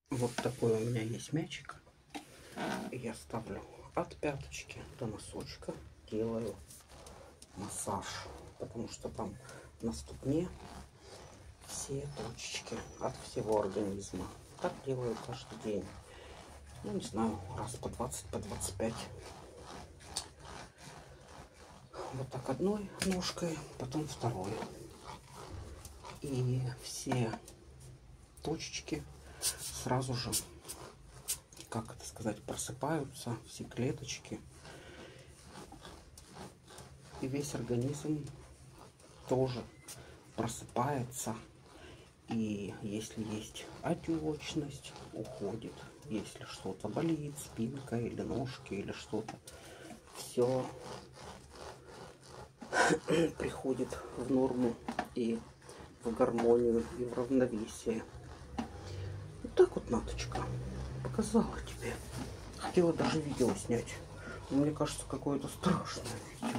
Вот такой у меня есть мячик. Я ставлю от пяточки до носочка, делаю массаж, потому что там на ступне все точечки от всего организма. Так делаю каждый день. Ну, не знаю, раз по 20, по 25. Вот так одной ножкой, потом второй. И все точечки сразу же, как это сказать, просыпаются, все клеточки. И весь организм тоже просыпается. И если есть отечность, уходит. Если что-то болит, спинка или ножки, или что-то, все приходит в норму и в гармонию, и в равновесие. Вот так вот, Наточка, показала тебе. Хотела даже видео снять. Но мне кажется, какое-то страшное видео.